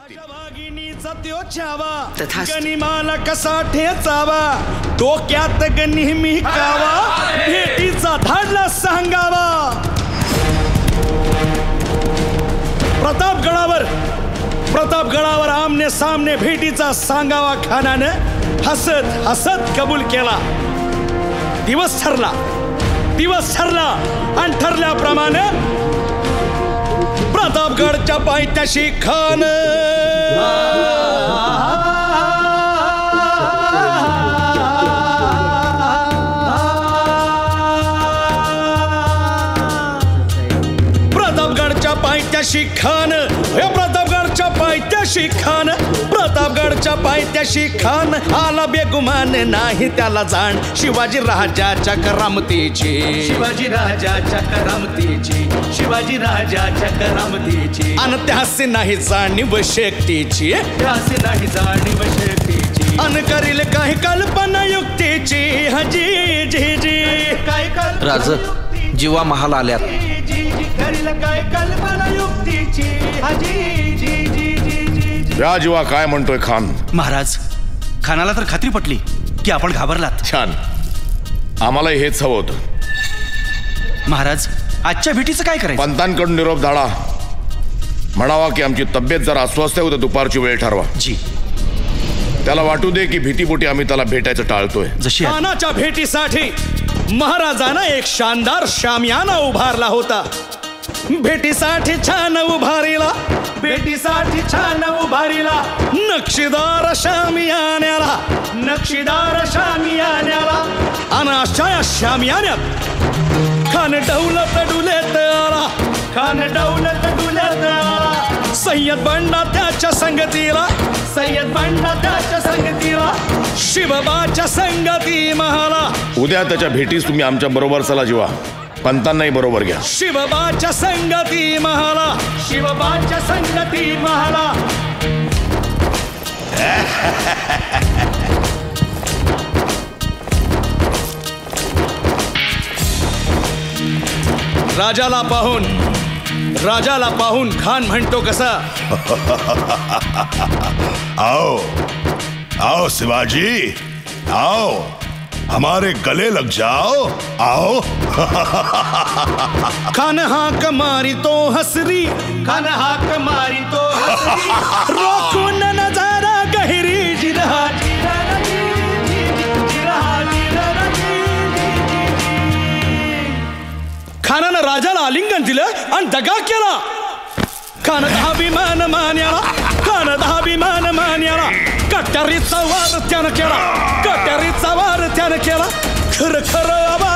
लागतील। गनिमाला कसा ठेचावा डोक्यात नेहमी कावा भेटीचा धाडला सांगावा। प्रतापगडावर आमने सामने भेटीचा सांगावा खानानं हसत हसत कबूल केला। दिवस ठरला आणि ठरल्याप्रमाणे प्रतापगडच्या पायथ्याशी खान प्रतापगडच्या पायथ्याशी खान आला बेगुमान नाही त्याला जाण शिवाजी राजाच्या करामतीची अन त्यासी नाही जाणीव शक्तीची अन करील काही कल्पना युक्तीची हजी जी जी काय राज जीवा महाल आल्यात करील काय कल्पना युक्तीची हजी जी जी या जीवा काय म्हणतोय खान? महाराज खानाला तर खात्री पटली की आपण घाबरलात। छान, आम्हाला हेच हवं होतं। महाराज आजच्या भेटीचं काय करायचं? पंतांकडून निरोप धाडा, म्हणावा की आमची तब्येत जरा अस्वस्थ आहे, दुपारची वेळ ठरवा। जी त्याला वाटू दे की भीतीपोटी आम्ही त्याला भेटायचं टाळतोय। जशी खानाच्या भेटीसाठी महाराजानं एक शानदार शामियाना उभारला होता। भेटीसाठी छान उभारीला नक्षीदार शामियान्याला आणि अशा या शामियान्यात खान डौलत डुलत आला। सय्यद बंडा त्याच्या संगतीला शिवबाच्या संगती महाला। उद्या त्याच्या भेटीस तुम्ही आमच्या बरोबर चला जीवा, पंतांनाही बरोबर घ्या। शिवबाच्या संगती महाला राजाला पाहून खान म्हणतो कसा? आओ शिवाजी, आओ हमारे गले लग जाओ, आओ। खान हाक मारी तो हसरी रोखून नजारा गहिरी खानानं राजाला आलिंगन दिलं आणि दगा केला। खान अभिमान मान्याला कट्यारीचा वार त्यानं केला। खर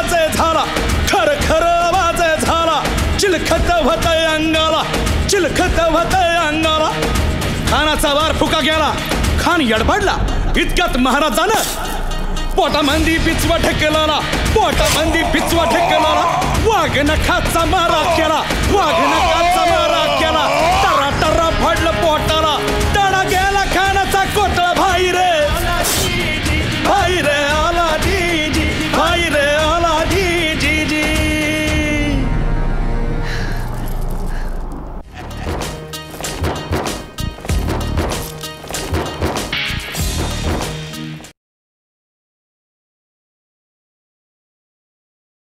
आवाज झाला चिलखत होतय अंगाला। खानाचा वार फुका गेला, खान यडपडला। इतक्यात महाराजानं पोटामंदी पिचवा ठेकलेला वाघ नखाचा मारा केला।